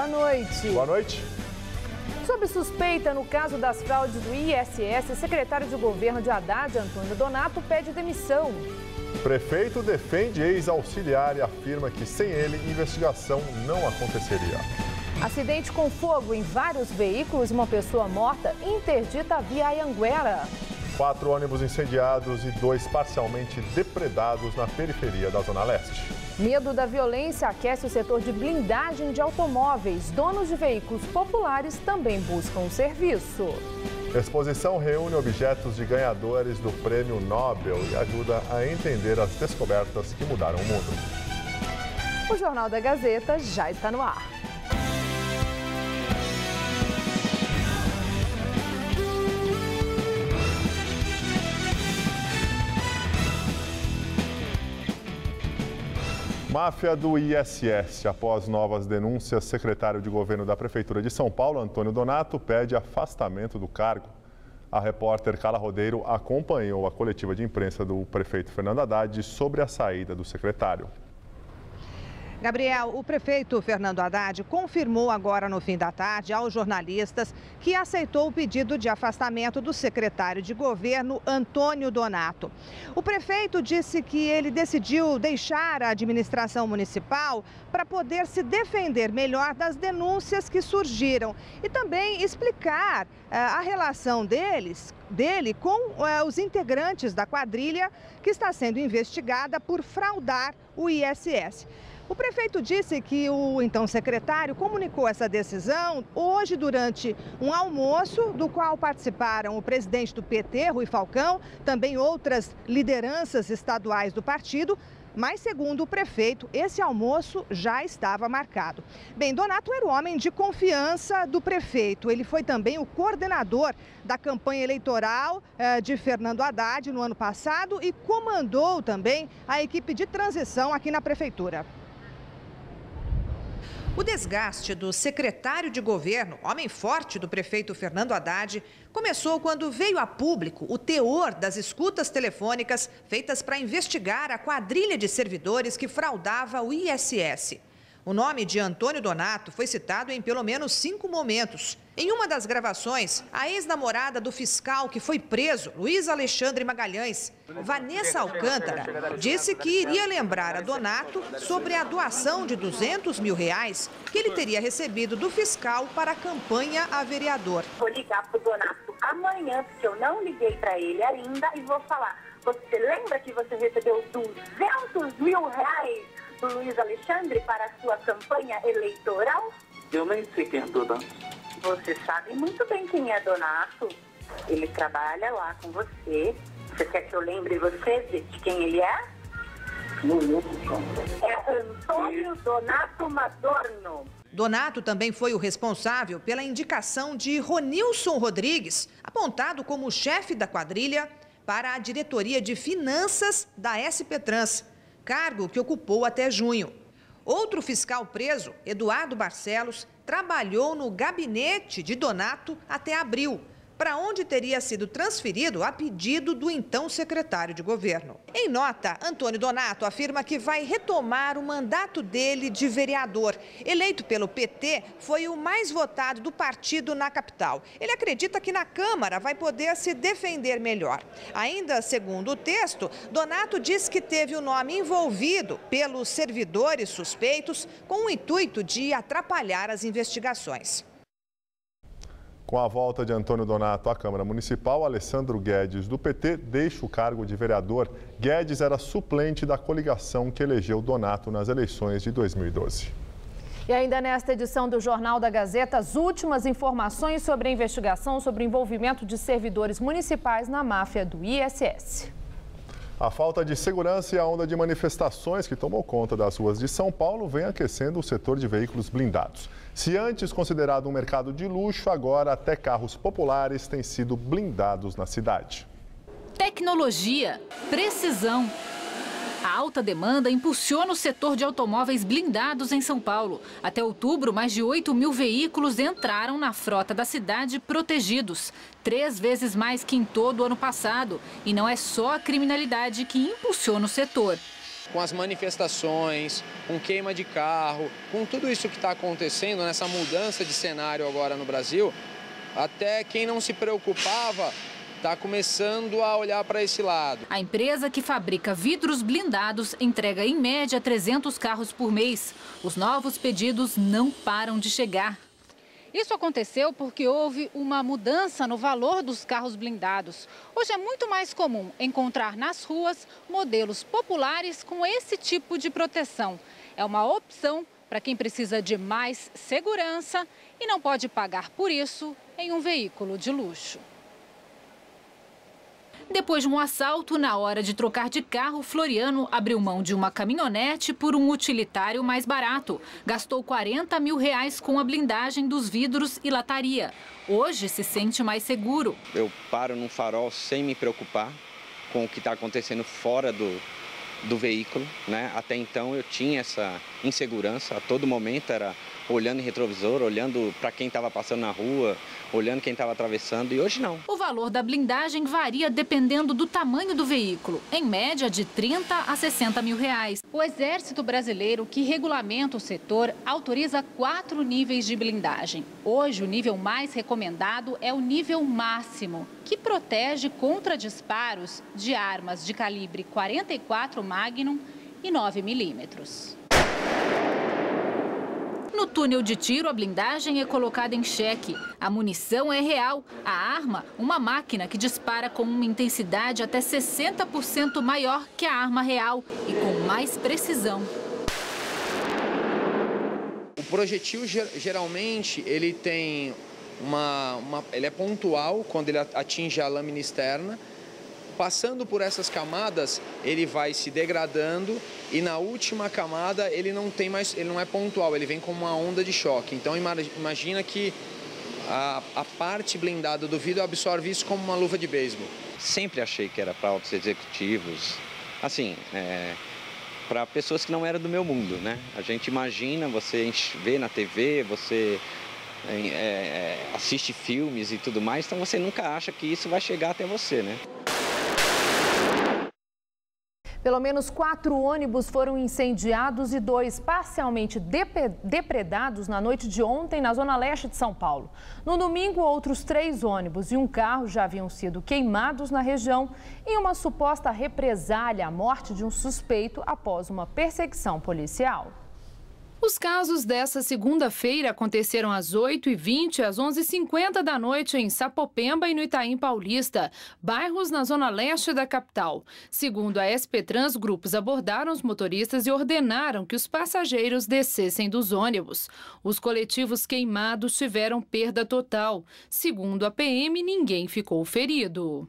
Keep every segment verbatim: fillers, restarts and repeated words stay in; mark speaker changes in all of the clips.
Speaker 1: boa noite.
Speaker 2: Boa noite.
Speaker 1: Sob suspeita no caso das fraudes do I S S, secretário de governo de Haddad, Antônio Donato, pede demissão.
Speaker 2: O prefeito defende ex-auxiliar e afirma que sem ele, investigação não aconteceria.
Speaker 1: Acidente com fogo em vários veículos e uma pessoa morta interdita a via Anhanguera.
Speaker 2: Quatro ônibus incendiados e dois parcialmente depredados na periferia da Zona Leste.
Speaker 1: Medo da violência aquece o setor de blindagem de automóveis. Donos de veículos populares também buscam o serviço.
Speaker 2: A exposição reúne objetos de ganhadores do Prêmio Nobel e ajuda a entender as descobertas que mudaram o mundo.
Speaker 1: O Jornal da Gazeta já está no ar.
Speaker 2: Máfia do I S S. Após novas denúncias, secretário de governo da Prefeitura de São Paulo, Antônio Donato, pede afastamento do cargo. A repórter Carla Rodeiro acompanhou a coletiva de imprensa do prefeito Fernando Haddad sobre a saída do secretário.
Speaker 3: Gabriel, o prefeito Fernando Haddad confirmou agora no fim da tarde aos jornalistas que aceitou o pedido de afastamento do secretário de governo, Antônio Donato. O prefeito disse que ele decidiu deixar a administração municipal para poder se defender melhor das denúncias que surgiram e também explicar uh, a relação deles, dele com uh, os integrantes da quadrilha que está sendo investigada por fraudar o I S S. O prefeito disse que o então secretário comunicou essa decisão hoje durante um almoço do qual participaram o presidente do P T, Rui Falcão, também outras lideranças estaduais do partido. Mas, segundo o prefeito, esse almoço já estava marcado. Bem, Donato era o homem de confiança do prefeito. Ele foi também o coordenador da campanha eleitoral eh, de Fernando Haddad no ano passado e comandou também a equipe de transição aqui na prefeitura. O desgaste do secretário de governo, homem forte do prefeito Fernando Haddad, começou quando veio a público o teor das escutas telefônicas feitas para investigar a quadrilha de servidores que fraudava o I S S. O nome de Antônio Donato foi citado em pelo menos cinco momentos. Em uma das gravações, a ex-namorada do fiscal que foi preso, Luiz Alexandre Magalhães, Vanessa Alcântara, disse que iria lembrar a Donato sobre a doação de duzentos mil reais que ele teria recebido do fiscal para a campanha a vereador.
Speaker 4: Vou ligar para o Donato amanhã, porque eu não liguei para ele ainda, e vou falar: você lembra que você recebeu duzentos mil reais do Luiz Alexandre para a sua campanha eleitoral?
Speaker 5: Eu nem sei quem é Donato.
Speaker 4: Você sabe muito bem quem é Donato. Ele trabalha lá com você. Você quer que eu lembre você de quem ele é?
Speaker 5: Não lembro.
Speaker 4: É Antônio Donato Madorno.
Speaker 3: Donato também foi o responsável pela indicação de Ronilson Rodrigues, apontado como chefe da quadrilha, para a diretoria de finanças da S P Trans, cargo que ocupou até junho. Outro fiscal preso, Eduardo Barcelos, trabalhou no gabinete de Donato até abril, para onde teria sido transferido a pedido do então secretário de governo. Em nota, Antônio Donato afirma que vai retomar o mandato dele de vereador. Eleito pelo P T, foi o mais votado do partido na capital. Ele acredita que na Câmara vai poder se defender melhor. Ainda segundo o texto, Donato diz que teve o nome envolvido pelos servidores suspeitos com o intuito de atrapalhar as investigações.
Speaker 2: Com a volta de Antônio Donato à Câmara Municipal, Alessandro Guedes, do P T, deixa o cargo de vereador. Guedes era suplente da coligação que elegeu Donato nas eleições de dois mil e doze.
Speaker 1: E ainda nesta edição do Jornal da Gazeta, as últimas informações sobre a investigação sobre o envolvimento de servidores municipais na máfia do I S S.
Speaker 2: A falta de segurança e a onda de manifestações que tomou conta das ruas de São Paulo vem aquecendo o setor de veículos blindados. Se antes considerado um mercado de luxo, agora até carros populares têm sido blindados na cidade.
Speaker 6: Tecnologia, precisão. A alta demanda impulsiona o setor de automóveis blindados em São Paulo. Até outubro, mais de oito mil veículos entraram na frota da cidade protegidos. Três vezes mais que em todo o ano passado. E não é só a criminalidade que impulsiona o setor.
Speaker 7: Com as manifestações, com queima de carro, com tudo isso que está acontecendo, nessa mudança de cenário agora no Brasil, até quem não se preocupava está começando a olhar para esse lado.
Speaker 6: A empresa que fabrica vidros blindados entrega em média trezentos carros por mês. Os novos pedidos não param de chegar. Isso aconteceu porque houve uma mudança no valor dos carros blindados. Hoje é muito mais comum encontrar nas ruas modelos populares com esse tipo de proteção. É uma opção para quem precisa de mais segurança e não pode pagar por isso em um veículo de luxo. Depois de um assalto, na hora de trocar de carro, Floriano abriu mão de uma caminhonete por um utilitário mais barato. Gastou quarenta mil reais com a blindagem dos vidros e lataria. Hoje se sente mais seguro.
Speaker 8: Eu paro num farol sem me preocupar com o que está acontecendo fora do, do veículo, né? Até então eu tinha essa insegurança, a todo momento era olhando em retrovisor, olhando para quem estava passando na rua, olhando quem estava atravessando, e hoje não.
Speaker 6: O valor da blindagem varia dependendo do tamanho do veículo, em média de trinta a sessenta mil reais. O Exército Brasileiro, que regulamenta o setor, autoriza quatro níveis de blindagem. Hoje, o nível mais recomendado é o nível máximo, que protege contra disparos de armas de calibre quarenta e quatro Magnum e nove milímetros. No túnel de tiro, a blindagem é colocada em xeque. A munição é real. A arma, uma máquina que dispara com uma intensidade até sessenta por cento maior que a arma real e com mais precisão.
Speaker 7: O projetil, geralmente, ele tem uma, uma, ele é pontual quando ele atinge a lâmina externa. Passando por essas camadas, ele vai se degradando e na última camada ele não tem mais, ele não é pontual, ele vem como uma onda de choque. Então imagina que a, a parte blindada do vidro absorve isso como uma luva de beisebol.
Speaker 8: Sempre achei que era para altos executivos, assim, é, para pessoas que não eram do meu mundo, né? A gente imagina, você vê na T V, você é, é, assiste filmes e tudo mais, então você nunca acha que isso vai chegar até você, né?
Speaker 1: Pelo menos quatro ônibus foram incendiados e dois parcialmente depredados na noite de ontem na zona leste de São Paulo. No domingo, outros três ônibus e um carro já haviam sido queimados na região em uma suposta represália à morte de um suspeito após uma perseguição policial. Os casos dessa segunda-feira aconteceram às oito e vinte e às onze e cinquenta da noite em Sapopemba e no Itaim Paulista, bairros na zona leste da capital. Segundo a S P Trans, grupos abordaram os motoristas e ordenaram que os passageiros descessem dos ônibus. Os coletivos queimados tiveram perda total. Segundo a P M, ninguém ficou ferido.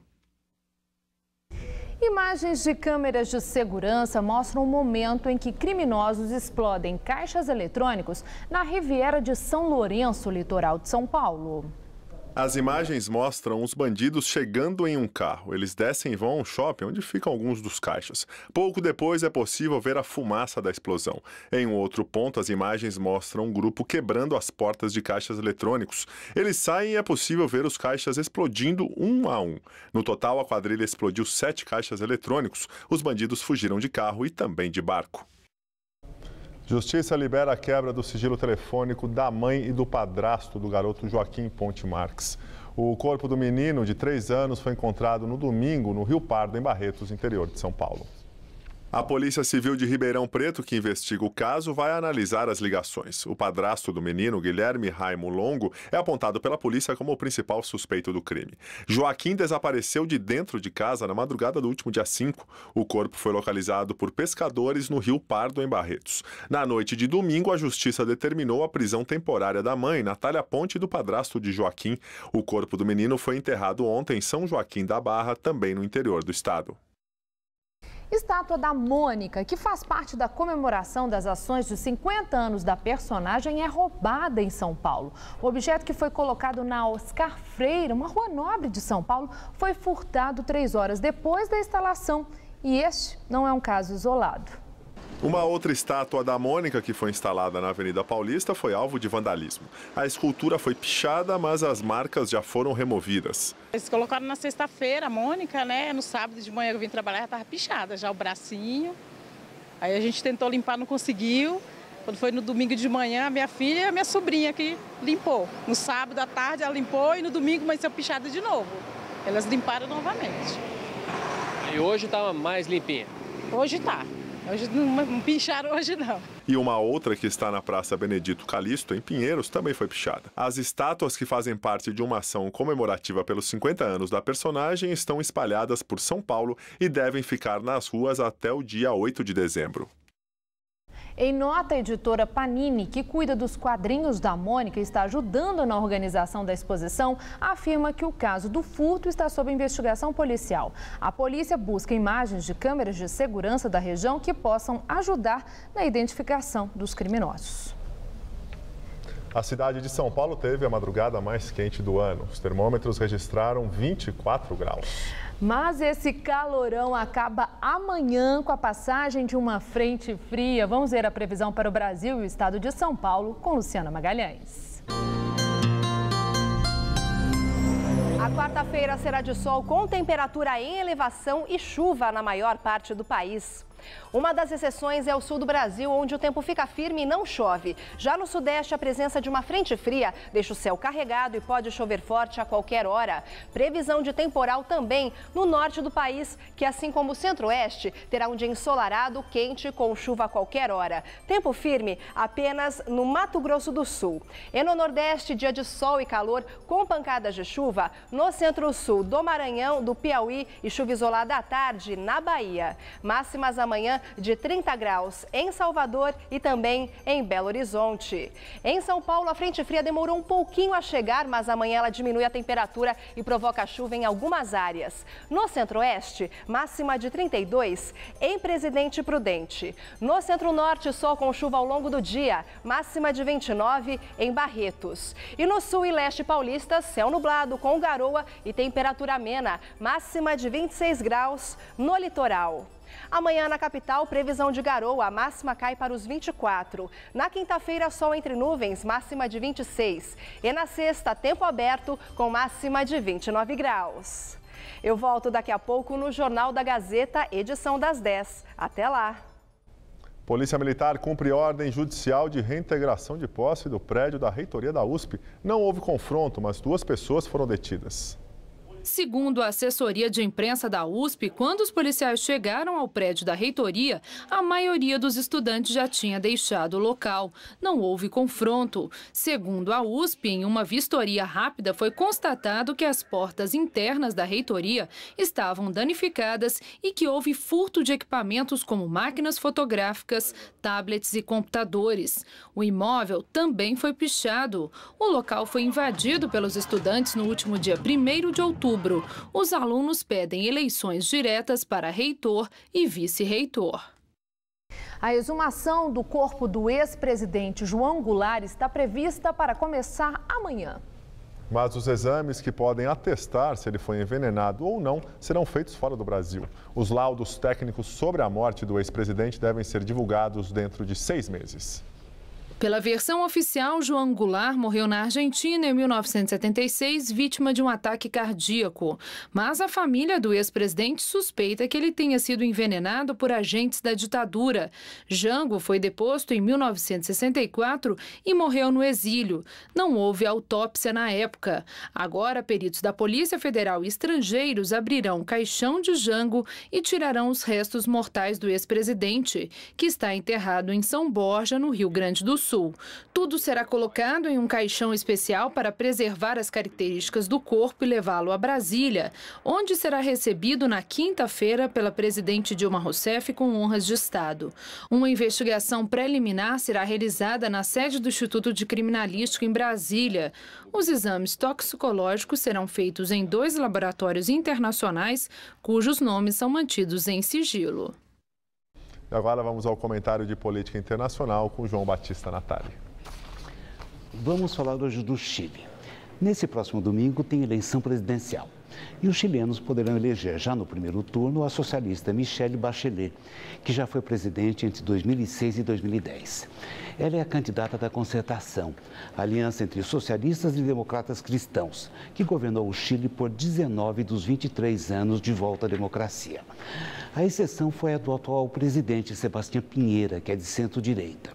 Speaker 1: Imagens de câmeras de segurança mostram o momento em que criminosos explodem caixas eletrônicos na Riviera de São Lourenço, litoral de São Paulo.
Speaker 2: As imagens mostram os bandidos chegando em um carro. Eles descem e vão a um shopping onde ficam alguns dos caixas. Pouco depois é possível ver a fumaça da explosão. Em um outro ponto, as imagens mostram um grupo quebrando as portas de caixas eletrônicos. Eles saem e é possível ver os caixas explodindo um a um. No total, a quadrilha explodiu sete caixas eletrônicos. Os bandidos fugiram de carro e também de barco. Justiça libera a quebra do sigilo telefônico da mãe e do padrasto do garoto Joaquim Ponte Marques. O corpo do menino de três anos foi encontrado no domingo no Rio Pardo, em Barretos, interior de São Paulo. A Polícia Civil de Ribeirão Preto, que investiga o caso, vai analisar as ligações. O padrasto do menino, Guilherme Raimo Longo, é apontado pela polícia como o principal suspeito do crime. Joaquim desapareceu de dentro de casa na madrugada do último dia cinco. O corpo foi localizado por pescadores no Rio Pardo, em Barretos. Na noite de domingo, a Justiça determinou a prisão temporária da mãe, Natália Ponte, e do padrasto de Joaquim. O corpo do menino foi enterrado ontem em São Joaquim da Barra, também no interior do estado.
Speaker 1: Estátua da Mônica, que faz parte da comemoração das ações de cinquenta anos da personagem, é roubada em São Paulo. O objeto, que foi colocado na Oscar Freire, uma rua nobre de São Paulo, foi furtado três horas depois da instalação. E este não é um caso isolado.
Speaker 2: Uma outra estátua da Mônica, que foi instalada na Avenida Paulista, foi alvo de vandalismo. A escultura foi pichada, mas as marcas já foram removidas.
Speaker 9: Eles colocaram na sexta-feira a Mônica, né? No sábado de manhã eu vim trabalhar, já estava pichada, já o bracinho. Aí a gente tentou limpar, não conseguiu. Quando foi no domingo de manhã, a minha filha e a minha sobrinha que limpou. No sábado à tarde ela limpou e no domingo amanheceu pichada de novo. Elas limparam novamente.
Speaker 10: E hoje está mais limpinha?
Speaker 9: Hoje está. Hoje não picharam hoje não.
Speaker 2: E uma outra que está na Praça Benedito Calixto, em Pinheiros, também foi pichada. As estátuas que fazem parte de uma ação comemorativa pelos cinquenta anos da personagem estão espalhadas por São Paulo e devem ficar nas ruas até o dia oito de dezembro.
Speaker 1: Em nota, a editora Panini, que cuida dos quadrinhos da Mônica e está ajudando na organização da exposição, afirma que o caso do furto está sob investigação policial. A polícia busca imagens de câmeras de segurança da região que possam ajudar na identificação dos criminosos.
Speaker 2: A cidade de São Paulo teve a madrugada mais quente do ano. Os termômetros registraram vinte e quatro graus.
Speaker 1: Mas esse calorão acaba amanhã com a passagem de uma frente fria. Vamos ver a previsão para o Brasil e o estado de São Paulo com Luciana Magalhães.
Speaker 11: A quarta-feira será de sol com temperatura em elevação e chuva na maior parte do país. Uma das exceções é o sul do Brasil, onde o tempo fica firme e não chove. Já no sudeste, a presença de uma frente fria deixa o céu carregado e pode chover forte a qualquer hora. Previsão de temporal também no norte do país, que assim como o centro-oeste, terá um dia ensolarado, quente, com chuva a qualquer hora. Tempo firme apenas no Mato Grosso do Sul. E no nordeste, dia de sol e calor, com pancadas de chuva no centro-sul do Maranhão, do Piauí e chuva isolada à tarde na Bahia. Máximas amanhã de trinta graus em Salvador e também em Belo Horizonte. Em São Paulo, a frente fria demorou um pouquinho a chegar, mas amanhã ela diminui a temperatura e provoca chuva em algumas áreas. No centro-oeste, máxima de trinta e dois em Presidente Prudente. No centro-norte, sol com chuva ao longo do dia, máxima de vinte e nove em Barretos. E no sul e leste paulista, céu nublado com garoa e temperatura amena, máxima de vinte e seis graus no litoral. Amanhã na capital, previsão de garoa, a máxima cai para os vinte e quatro. Na quinta-feira, sol entre nuvens, máxima de vinte e seis. E na sexta, tempo aberto, com máxima de vinte e nove graus. Eu volto daqui a pouco no Jornal da Gazeta, edição das dez. Até lá!
Speaker 2: Polícia Militar cumpre ordem judicial de reintegração de posse do prédio da reitoria da U S P. Não houve confronto, mas duas pessoas foram detidas.
Speaker 12: Segundo a assessoria de imprensa da U S P, quando os policiais chegaram ao prédio da reitoria, a maioria dos estudantes já tinha deixado o local. Não houve confronto. Segundo a U S P, em uma vistoria rápida, foi constatado que as portas internas da reitoria estavam danificadas e que houve furto de equipamentos como máquinas fotográficas, tablets e computadores. O imóvel também foi pichado. O local foi invadido pelos estudantes no último dia primeiro de outubro. Os alunos pedem eleições diretas para reitor e vice-reitor.
Speaker 1: A exumação do corpo do ex-presidente João Goulart está prevista para começar amanhã.
Speaker 2: Mas os exames que podem atestar se ele foi envenenado ou não serão feitos fora do Brasil. Os laudos técnicos sobre a morte do ex-presidente devem ser divulgados dentro de seis meses.
Speaker 12: Pela versão oficial, João Goulart morreu na Argentina em mil novecentos e setenta e seis, vítima de um ataque cardíaco. Mas a família do ex-presidente suspeita que ele tenha sido envenenado por agentes da ditadura. Jango foi deposto em mil novecentos e sessenta e quatro e morreu no exílio. Não houve autópsia na época. Agora, peritos da Polícia Federal e estrangeiros abrirão o caixão de Jango e tirarão os restos mortais do ex-presidente, que está enterrado em São Borja, no Rio Grande do Sul. Sul. Tudo será colocado em um caixão especial para preservar as características do corpo e levá-lo a Brasília, onde será recebido na quinta-feira pela presidente Dilma Rousseff com honras de Estado. Uma investigação preliminar será realizada na sede do Instituto de Criminalística em Brasília. Os exames toxicológicos serão feitos em dois laboratórios internacionais, cujos nomes são mantidos em sigilo.
Speaker 2: E agora vamos ao comentário de política internacional com João Batista Natali.
Speaker 13: Vamos falar hoje do Chile. Nesse próximo domingo tem eleição presidencial. E os chilenos poderão eleger já no primeiro turno a socialista Michelle Bachelet, que já foi presidente entre dois mil e seis e dois mil e dez. Ela é a candidata da Concertação, aliança entre socialistas e democratas cristãos, que governou o Chile por dezenove dos vinte e três anos de volta à democracia. A exceção foi a do atual presidente Sebastián Piñera, que é de centro-direita.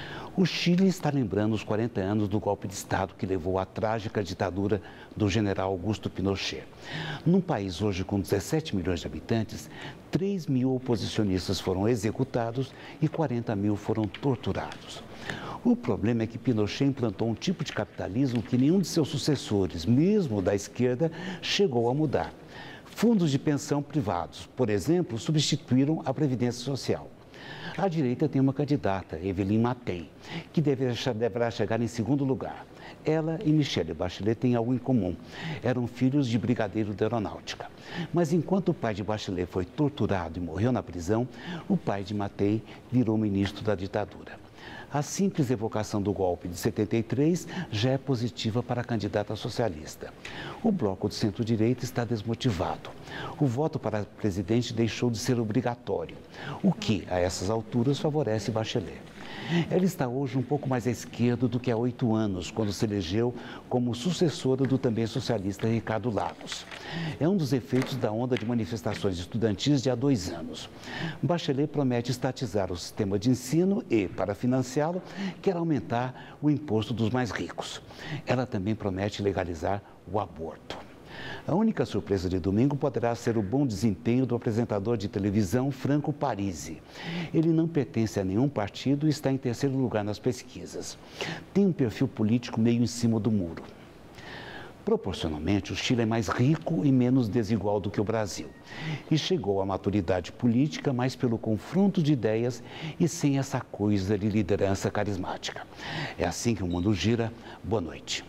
Speaker 13: O Chile está lembrando os quarenta anos do golpe de Estado que levou à trágica ditadura do general Augusto Pinochet. Num país hoje com dezessete milhões de habitantes, três mil oposicionistas foram executados e quarenta mil foram torturados. O problema é que Pinochet implantou um tipo de capitalismo que nenhum de seus sucessores, mesmo da esquerda, chegou a mudar. Fundos de pensão privados, por exemplo, substituíram a Previdência Social. A direita tem uma candidata, Evelyn Matei, que deverá chegar em segundo lugar. Ela e Michelle Bachelet têm algo em comum. Eram filhos de brigadeiro da aeronáutica. Mas enquanto o pai de Bachelet foi torturado e morreu na prisão, o pai de Matei virou ministro da ditadura. A simples evocação do golpe de setenta e três já é positiva para a candidata socialista. O bloco de centro-direita está desmotivado. O voto para presidente deixou de ser obrigatório, o que, a essas alturas, favorece Bachelet. Ela está hoje um pouco mais à esquerda do que há oito anos, quando se elegeu como sucessora do também socialista Ricardo Lagos. É um dos efeitos da onda de manifestações estudantis de há dois anos. Bachelet promete estatizar o sistema de ensino e, para financiá-lo, quer aumentar o imposto dos mais ricos. Ela também promete legalizar o aborto. A única surpresa de domingo poderá ser o bom desempenho do apresentador de televisão Franco Parisi. Ele não pertence a nenhum partido e está em terceiro lugar nas pesquisas. Tem um perfil político meio em cima do muro. Proporcionalmente, o Chile é mais rico e menos desigual do que o Brasil. E chegou à maturidade política mais pelo confronto de ideias e sem essa coisa de liderança carismática. É assim que o mundo gira. Boa noite.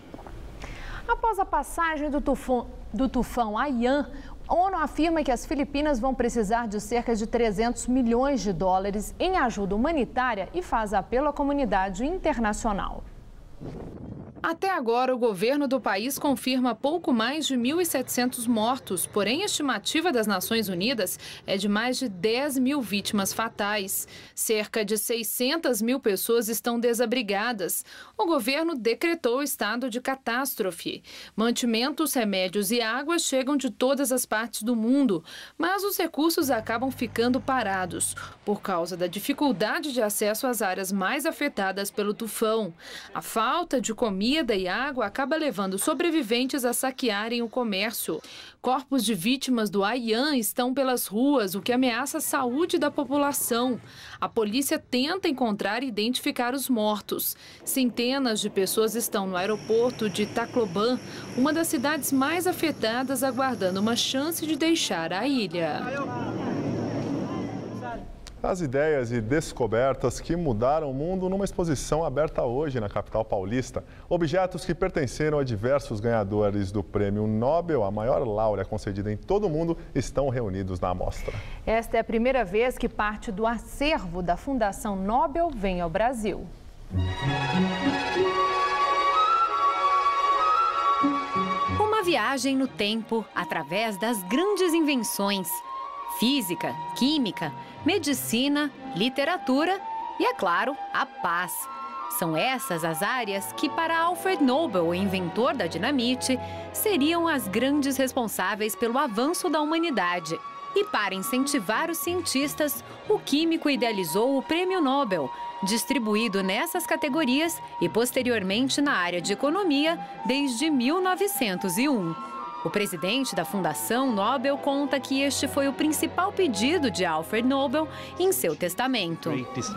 Speaker 1: Após a passagem do tufão, do tufão Haiyan, a ONU afirma que as Filipinas vão precisar de cerca de trezentos milhões de dólares em ajuda humanitária e faz apelo à comunidade internacional.
Speaker 12: Até agora, o governo do país confirma pouco mais de mil e setecentos mortos, porém a estimativa das Nações Unidas é de mais de dez mil vítimas fatais. Cerca de seiscentas mil pessoas estão desabrigadas. O governo decretou estado de catástrofe. Mantimentos, remédios e água chegam de todas as partes do mundo, mas os recursos acabam ficando parados por causa da dificuldade de acesso às áreas mais afetadas pelo tufão. A falta de comida e água acaba levando sobreviventes a saquearem o comércio. Corpos de vítimas do Haiyan estão pelas ruas, o que ameaça a saúde da população. A polícia tenta encontrar e identificar os mortos. Centenas de pessoas estão no aeroporto de Tacloban, uma das cidades mais afetadas, aguardando uma chance de deixar a ilha.
Speaker 2: As ideias e descobertas que mudaram o mundo numa exposição aberta hoje na capital paulista. Objetos que pertenceram a diversos ganhadores do Prêmio Nobel, a maior laurea concedida em todo o mundo, estão reunidos na amostra.
Speaker 1: Esta é a primeira vez que parte do acervo da Fundação Nobel vem ao Brasil.
Speaker 14: Uma viagem no tempo através das grandes invenções. Física, química, medicina, literatura e, é claro, a paz. São essas as áreas que, para Alfred Nobel, o inventor da dinamite, seriam as grandes responsáveis pelo avanço da humanidade. E para incentivar os cientistas, o químico idealizou o Prêmio Nobel, distribuído nessas categorias e posteriormente na área de economia desde mil novecentos e um. O presidente da Fundação Nobel conta que este foi o principal pedido de Alfred Nobel em seu testamento.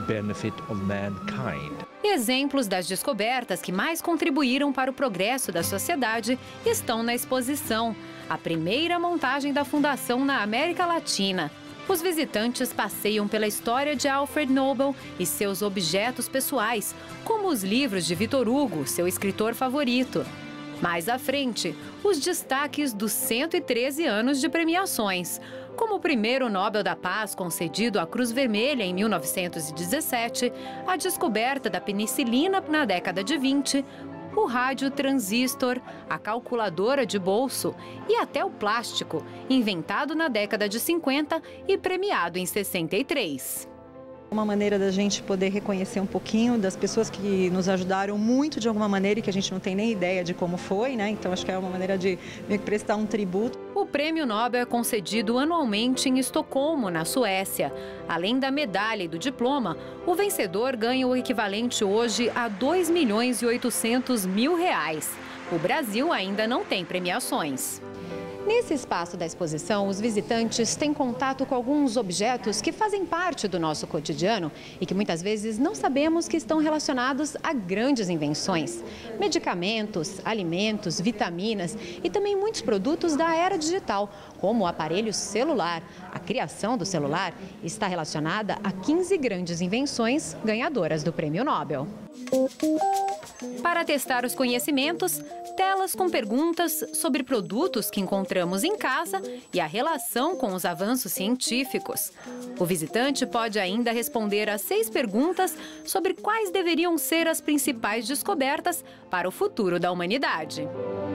Speaker 14: Exemplos das descobertas que mais contribuíram para o progresso da sociedade estão na exposição, a primeira montagem da Fundação na América Latina. Os visitantes passeiam pela história de Alfred Nobel e seus objetos pessoais, como os livros de Victor Hugo, seu escritor favorito. Mais à frente, os destaques dos cento e treze anos de premiações, como o primeiro Nobel da Paz concedido à Cruz Vermelha em mil novecentos e dezessete, a descoberta da penicilina na década de vinte, o rádio transistor, a calculadora de bolso e até o plástico, inventado na década de cinquenta e premiado em sessenta e três.
Speaker 15: Uma maneira da gente poder reconhecer um pouquinho das pessoas que nos ajudaram muito de alguma maneira e que a gente não tem nem ideia de como foi, né? Então acho que é uma maneira de meio que prestar um tributo.
Speaker 14: O Prêmio Nobel é concedido anualmente em Estocolmo, na Suécia. Além da medalha e do diploma, o vencedor ganha o equivalente hoje a dois milhões e oitocentos mil reais. O Brasil ainda não tem premiações.
Speaker 16: Nesse espaço da exposição, os visitantes têm contato com alguns objetos que fazem parte do nosso cotidiano e que muitas vezes não sabemos que estão relacionados a grandes invenções. Medicamentos, alimentos, vitaminas e também muitos produtos da era digital, como o aparelho celular. A criação do celular está relacionada a quinze grandes invenções ganhadoras do Prêmio Nobel.
Speaker 14: Para testar os conhecimentos, telas com perguntas sobre produtos que encontramos em casa e a relação com os avanços científicos. O visitante pode ainda responder a seis perguntas sobre quais deveriam ser as principais descobertas para o futuro da humanidade.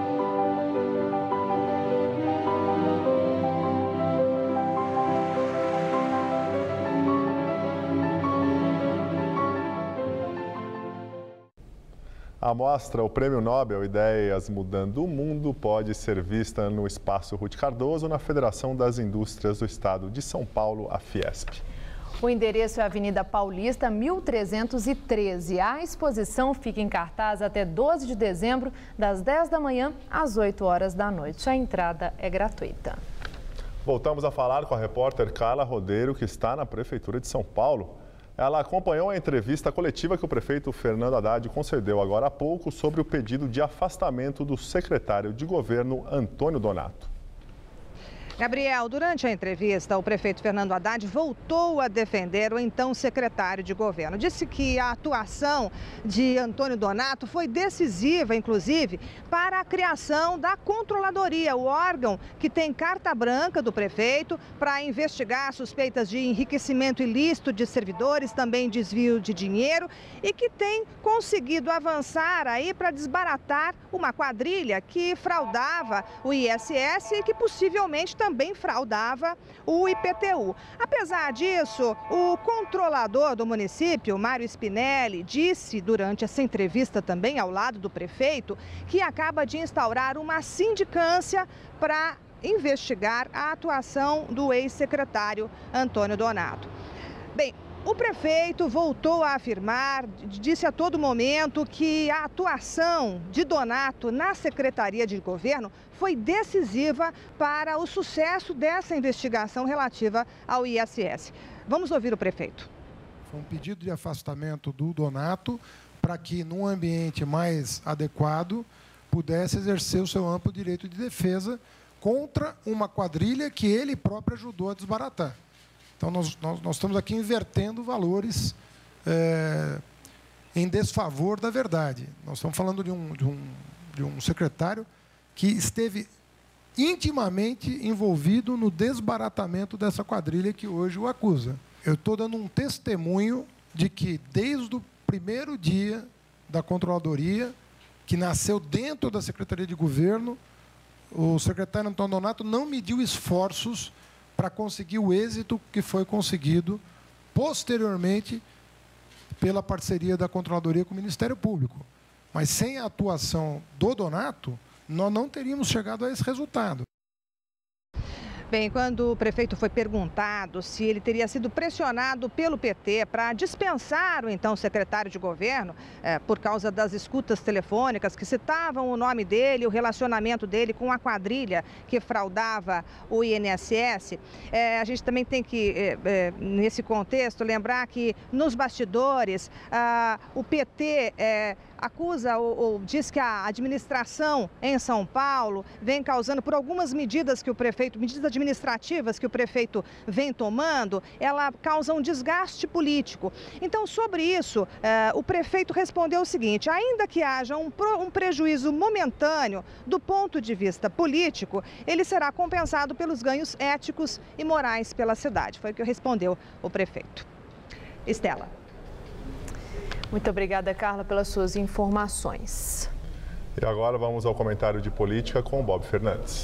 Speaker 2: A mostra, o Prêmio Nobel Ideias Mudando o Mundo, pode ser vista no Espaço Ruth Cardoso, na Federação das Indústrias do Estado de São Paulo, a Fiesp.
Speaker 1: O endereço é Avenida Paulista, mil trezentos e treze. A exposição fica em cartaz até doze de dezembro, das dez da manhã às oito horas da noite. A entrada é gratuita.
Speaker 2: Voltamos a falar com a repórter Carla Rodeiro, que está na Prefeitura de São Paulo. Ela acompanhou a entrevista coletiva que o prefeito Fernando Haddad concedeu agora há pouco sobre o pedido de afastamento do secretário de governo Antônio Donato.
Speaker 3: Gabriel, durante a entrevista, o prefeito Fernando Haddad voltou a defender o então secretário de governo. Disse que a atuação de Antônio Donato foi decisiva, inclusive, para a criação da Controladoria, o órgão que tem carta branca do prefeito para investigar suspeitas de enriquecimento ilícito de servidores, também desvio de dinheiro, e que tem conseguido avançar aí para desbaratar uma quadrilha que fraudava o I S S e que possivelmente também também fraudava o I P T U. Apesar disso, o controlador do município, Mário Spinelli, disse durante essa entrevista também ao lado do prefeito que acaba de instaurar uma sindicância para investigar a atuação do ex-secretário Antônio Donato. Bem, o prefeito voltou a afirmar, disse a todo momento que a atuação de Donato na Secretaria de Governo foi decisiva para o sucesso dessa investigação relativa ao I S S. Vamos ouvir o prefeito.
Speaker 17: Foi um pedido de afastamento do Donato para que, num ambiente mais adequado, pudesse exercer o seu amplo direito de defesa contra uma quadrilha que ele próprio ajudou a desbaratar. Então, nós, nós, nós estamos aqui invertendo valores é, em desfavor da verdade. Nós estamos falando de um, de, um, de um secretário que esteve intimamente envolvido no desbaratamento dessa quadrilha que hoje o acusa. Eu estou dando um testemunho de que, desde o primeiro dia da Controladoria, que nasceu dentro da Secretaria de Governo, o secretário Antônio Donato não mediu esforços para conseguir o êxito que foi conseguido posteriormente pela parceria da Controladoria com o Ministério Público. Mas sem a atuação do Donato, nós não teríamos chegado a esse resultado.
Speaker 3: Bem, quando o prefeito foi perguntado se ele teria sido pressionado pelo P T para dispensar o então secretário de governo, é, por causa das escutas telefônicas que citavam o nome dele, o relacionamento dele com a quadrilha que fraudava o I N S S, é, a gente também tem que, é, é, nesse contexto, lembrar que nos bastidores ah, o P T é, acusa ou, ou diz que a administração em São Paulo vem causando, por algumas medidas que o prefeito, medidas administrativas que o prefeito vem tomando, ela causa um desgaste político. Então, sobre isso, eh, o prefeito respondeu o seguinte: ainda que haja um, um prejuízo momentâneo do ponto de vista político, ele será compensado pelos ganhos éticos e morais pela cidade. Foi o que respondeu o prefeito. Estela.
Speaker 1: Muito obrigada, Carla, pelas suas informações.
Speaker 2: E agora vamos ao comentário de política com o Bob Fernandes.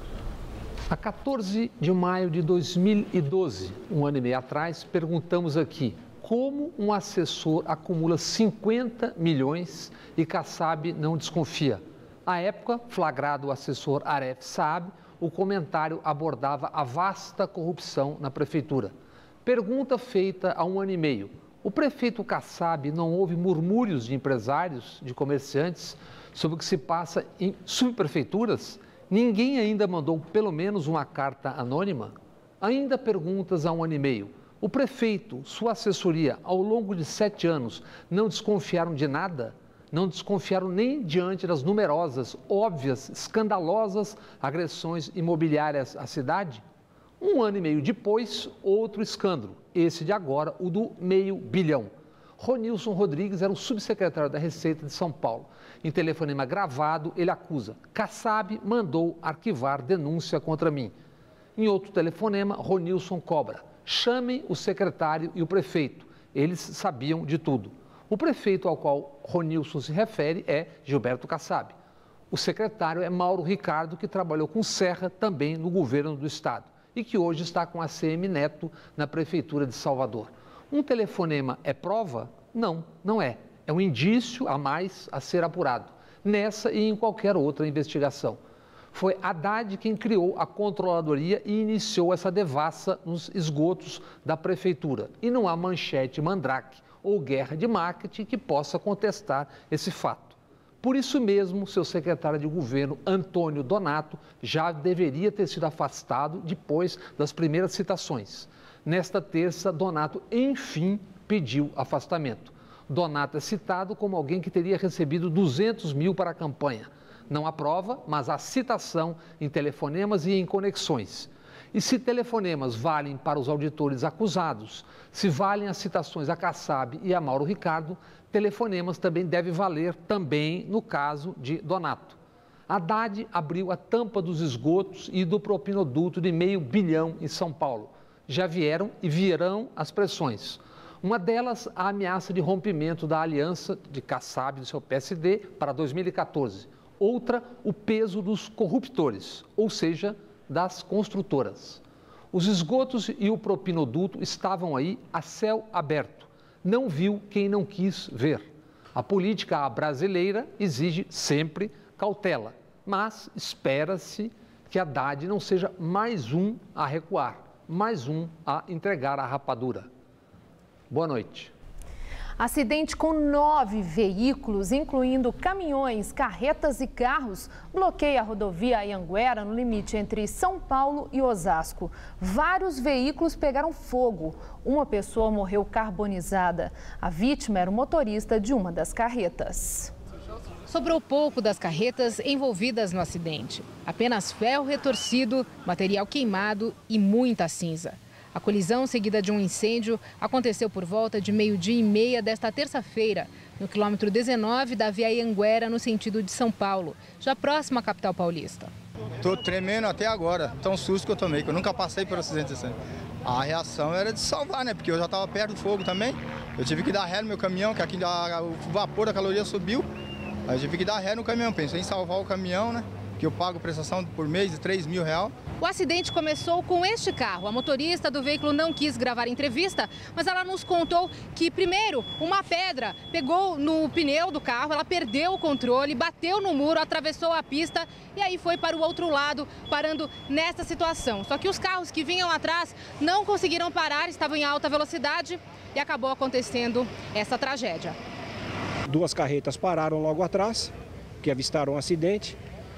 Speaker 18: A quatorze de maio de dois mil e doze, um ano e meio atrás, perguntamos aqui como um assessor acumula cinquenta milhões e Kassab não desconfia. À época, flagrado o assessor Aref Saab, o comentário abordava a vasta corrupção na prefeitura. Pergunta feita há um ano e meio. O prefeito Kassab não ouve murmúrios de empresários, de comerciantes, sobre o que se passa em subprefeituras? Ninguém ainda mandou pelo menos uma carta anônima? Ainda perguntas há um ano e meio. O prefeito, sua assessoria, ao longo de sete anos, não desconfiaram de nada? Não desconfiaram nem diante das numerosas, óbvias, escandalosas agressões imobiliárias à cidade? Um ano e meio depois, outro escândalo, esse de agora, o do meio bilhão. Ronilson Rodrigues era o subsecretário da Receita de São Paulo. Em telefonema gravado, ele acusa: Kassab mandou arquivar denúncia contra mim. Em outro telefonema, Ronilson cobra: chamem o secretário e o prefeito. Eles sabiam de tudo. O prefeito ao qual Ronilson se refere é Gilberto Kassab. O secretário é Mauro Ricardo, que trabalhou com Serra também no governo do estado e que hoje está com a C M Neto na prefeitura de Salvador. Um telefonema é prova? Não, não é. É um indício a mais a ser apurado, nessa e em qualquer outra investigação. Foi Haddad quem criou a controladoria e iniciou essa devassa nos esgotos da prefeitura. E não há manchete mandrake ou guerra de marketing que possa contestar esse fato. Por isso mesmo, seu secretário de governo, Antônio Donato, já deveria ter sido afastado depois das primeiras citações. Nesta terça, Donato, enfim, pediu afastamento. Donato é citado como alguém que teria recebido duzentos mil para a campanha. Não há prova, mas há citação em telefonemas e em conexões. E se telefonemas valem para os auditores acusados, se valem as citações a Kassab e a Mauro Ricardo, telefonemas também devem valer também no caso de Donato. Haddad abriu a tampa dos esgotos e do propinoduto de meio bilhão em São Paulo. Já vieram e virão as pressões. Uma delas, a ameaça de rompimento da aliança de Kassab e do seu P S D para dois mil e quatorze. Outra, o peso dos corruptores, ou seja, das construtoras. Os esgotos e o propinoduto estavam aí a céu aberto. Não viu quem não quis ver. A política brasileira exige sempre cautela, mas espera-se que Haddad não seja mais um a recuar, mais um a entregar a rapadura. Boa noite.
Speaker 1: Acidente com nove veículos, incluindo caminhões, carretas e carros, bloqueia a rodovia Anhanguera no limite entre São Paulo e Osasco. Vários veículos pegaram fogo. Uma pessoa morreu carbonizada. A vítima era o motorista de uma das carretas.
Speaker 19: Sobrou pouco das carretas envolvidas no acidente. Apenas ferro retorcido, material queimado e muita cinza. A colisão, seguida de um incêndio, aconteceu por volta de meio-dia e meia desta terça-feira, no quilômetro dezenove da via Anhanguera, no sentido de São Paulo, já próximo à capital paulista.
Speaker 20: Estou tremendo até agora, tão susto que eu tomei, que eu nunca passei por acidente assim. A reação era de salvar, né? Porque eu já estava perto do fogo também. Eu tive que dar ré no meu caminhão, que aqui o vapor da caloria subiu. Aí eu tive que dar ré no caminhão, pensei em salvar o caminhão, né? Que eu pago prestação por mês de três mil reais.
Speaker 19: O acidente começou com este carro. A motorista do veículo não quis gravar entrevista, mas ela nos contou que, primeiro, uma pedra pegou no pneu do carro, ela perdeu o controle, bateu no muro, atravessou a pista e aí foi para o outro lado, parando nesta situação. Só que os carros que vinham atrás não conseguiram parar, estavam em alta velocidade e acabou acontecendo essa tragédia.
Speaker 21: Duas carretas pararam logo atrás, que avistaram o acidente.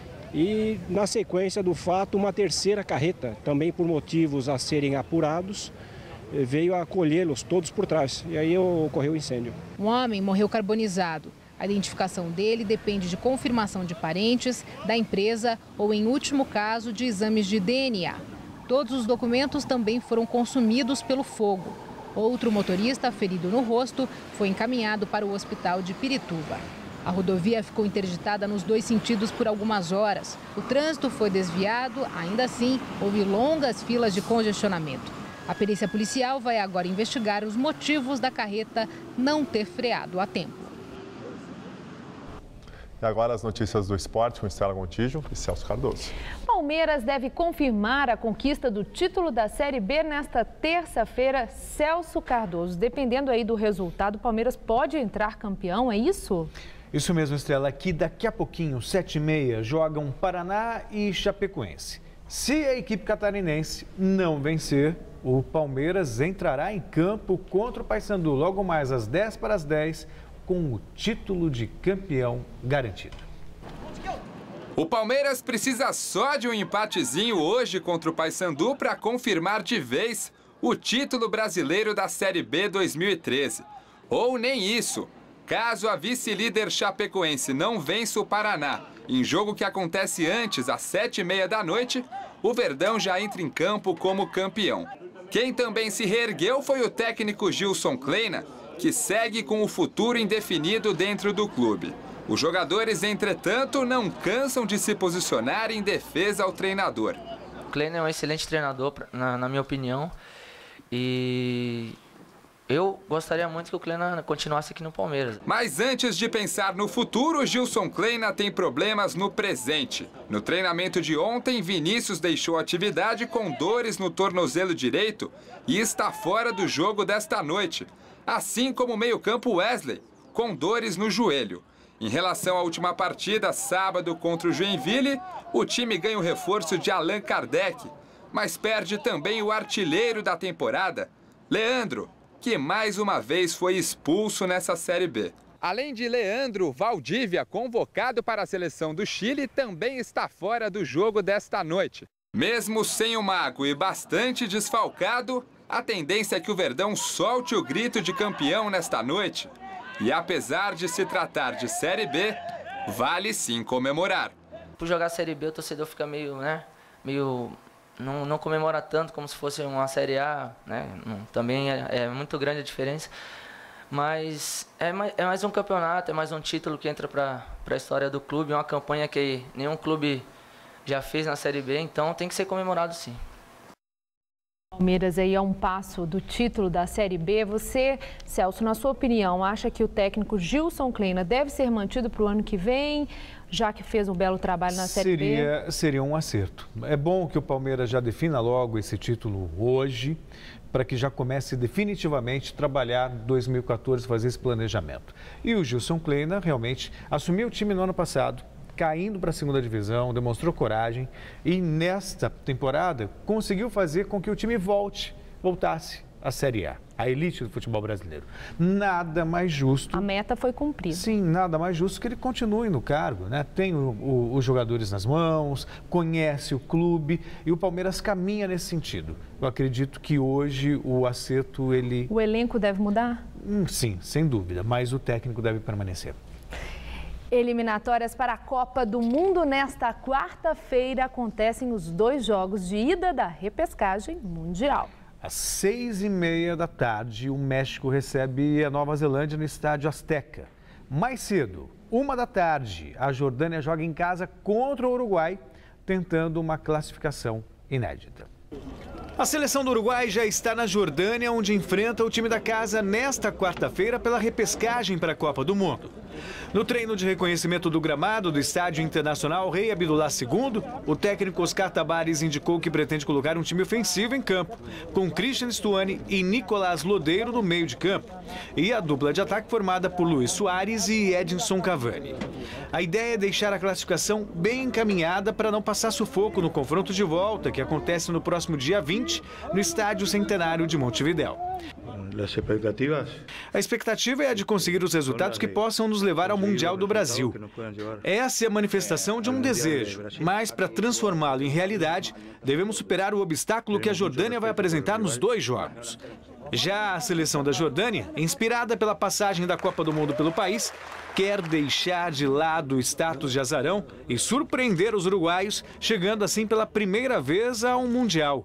Speaker 21: E, na sequência do fato, uma terceira carreta, também por motivos a serem apurados, veio acolhê-los todos por trás. E aí ocorreu o incêndio.
Speaker 19: Um homem morreu carbonizado. A identificação dele depende de confirmação de parentes, da empresa ou, em último caso, de exames de D N A. Todos os documentos também foram consumidos pelo fogo. Outro motorista, ferido no rosto, foi encaminhado para o hospital de Pirituba. A rodovia ficou interditada nos dois sentidos por algumas horas. O trânsito foi desviado, ainda assim, houve longas filas de congestionamento. A perícia policial vai agora investigar os motivos da carreta não ter freado a tempo.
Speaker 2: E agora as notícias do esporte com Estela Gontijo e Celso Cardoso.
Speaker 1: Palmeiras deve confirmar a conquista do título da Série B nesta terça-feira. Celso Cardoso, dependendo aí do resultado, o Palmeiras pode entrar campeão, é isso?
Speaker 5: Isso mesmo, Estela. Aqui daqui a pouquinho, sete e meia, jogam Paraná e Chapecoense. Se a equipe catarinense não vencer, o Palmeiras entrará em campo contra o Paysandu logo mais às dez para as dez, com o título de campeão garantido.
Speaker 22: O Palmeiras precisa só de um empatezinho hoje contra o Paysandu para confirmar de vez o título brasileiro da Série B dois mil e treze. Ou nem isso. Caso a vice-líder Chapecoense não vença o Paraná em jogo que acontece antes, às sete e meia da noite, o Verdão já entra em campo como campeão. Quem também se reergueu foi o técnico Gilson Kleina, que segue com o futuro indefinido dentro do clube. Os jogadores, entretanto, não cansam de se posicionar em defesa ao treinador.
Speaker 23: O Kleina é um excelente treinador, na, na minha opinião, e eu gostaria muito que o Kleina continuasse aqui no Palmeiras.
Speaker 22: Mas antes de pensar no futuro, Gilson Kleina tem problemas no presente. No treinamento de ontem, Vinícius deixou a atividade com dores no tornozelo direito e está fora do jogo desta noite. Assim como o meio-campo Wesley, com dores no joelho. Em relação à última partida, sábado, contra o Joinville, o time ganha o reforço de Allan Kardec, mas perde também o artilheiro da temporada, Leandro, que mais uma vez foi expulso nessa Série B. Além de Leandro, Valdívia, convocado para a seleção do Chile, também está fora do jogo desta noite. Mesmo sem o Mago e bastante desfalcado, a tendência é que o Verdão solte o grito de campeão nesta noite. E apesar de se tratar de Série B, vale sim comemorar.
Speaker 23: Por jogar Série B, o torcedor fica meio, né, meio... Não, não comemora tanto como se fosse uma Série A, né? Também é, é muito grande a diferença. Mas é mais, é mais um campeonato, é mais um título que entra para a história do clube. É uma campanha que nenhum clube já fez na Série B, então tem que ser comemorado sim.
Speaker 1: Palmeiras aí é um passo do título da Série B. Você, Celso, na sua opinião, acha que o técnico Gilson Kleina deve ser mantido para o ano que vem, já que fez um belo trabalho na Série
Speaker 5: seria,
Speaker 1: B?
Speaker 5: Seria um acerto. É bom que o Palmeiras já defina logo esse título hoje, para que já comece definitivamente a trabalhar dois mil e quatorze, fazer esse planejamento. E o Gilson Kleina realmente assumiu o time no ano passado, caindo para a segunda divisão, demonstrou coragem e nesta temporada conseguiu fazer com que o time volte, voltasse à Série A, a elite do futebol brasileiro. Nada mais justo...
Speaker 1: A meta foi cumprida.
Speaker 5: Sim, nada mais justo que ele continue no cargo, né? Tem o, o, os jogadores nas mãos, conhece o clube e o Palmeiras caminha nesse sentido. Eu acredito que hoje o acerto, ele...
Speaker 1: O elenco deve mudar?
Speaker 5: Hum, sim, sem dúvida, mas o técnico deve permanecer.
Speaker 1: Eliminatórias para a Copa do Mundo. Nesta quarta-feira acontecem os dois jogos de ida da repescagem mundial.
Speaker 5: Às seis e meia da tarde, o México recebe a Nova Zelândia no Estádio Azteca. Mais cedo, uma da tarde, a Jordânia joga em casa contra o Uruguai, tentando uma classificação inédita. A seleção do Uruguai já está na Jordânia, onde enfrenta o time da casa nesta quarta-feira pela repescagem para a Copa do Mundo. No treino de reconhecimento do gramado do Estádio Internacional Rei Abdullah segundo, o técnico Oscar Tabares indicou que pretende colocar um time ofensivo em campo, com Christian Stuani e Nicolás Lodeiro no meio de campo, e a dupla de ataque formada por Luis Soares e Edinson Cavani. A ideia é deixar a classificação bem encaminhada para não passar sufoco no confronto de volta, que acontece no próximo dia vinte, no Estádio Centenário de Montevidéu. A expectativa é a de conseguir os resultados que possam nos levar ao Mundial do Brasil. Essa é a manifestação de um desejo, mas para transformá-lo em realidade, devemos superar o obstáculo que a Jordânia vai apresentar nos dois jogos. Já a seleção da Jordânia, inspirada pela passagem da Copa do Mundo pelo país, quer deixar de lado o status de azarão e surpreender os uruguaios, chegando assim pela primeira vez a um Mundial.